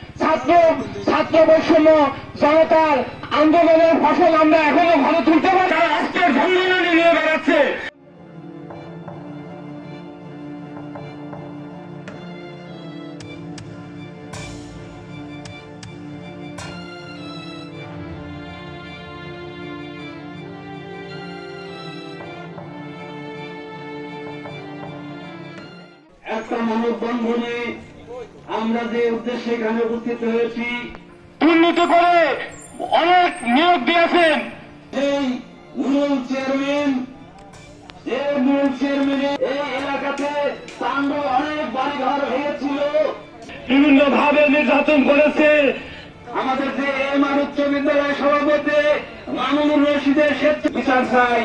ছাত্র বৈষম্য জনতার আন্দোলনের ফসল আমরা এখনো ভালো তুলতে পারি, তারা আজকের ঝঞ্ঝানি নিয়ে বেড়াচ্ছে। একটা মানববন্ধনে আমরা যে উদ্দেশ্যে এখানে উপস্থিত হয়েছি, দুর্নীতি করে অনেক নিয়োগ দিয়েছেন এই মূল চেয়ারম্যানের এই এলাকাতে তাণ্ডব, অনেক বাড়িঘর ভেঙেছিল, বিভিন্ন ভাবে নির্যাতন করেছে। আমাদের যে এমআর উচ্চ বিদ্যালয় সভাপতি মামুনুর রশিদের স্বেচ্ছা বিচার চাই।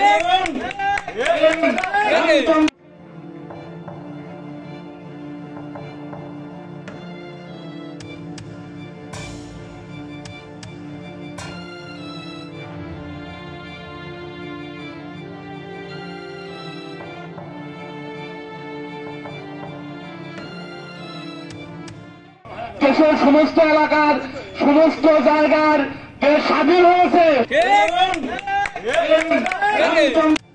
দেশের সমস্ত এলাকার সমস্ত জায়গার স্বাধীন হয়েছে।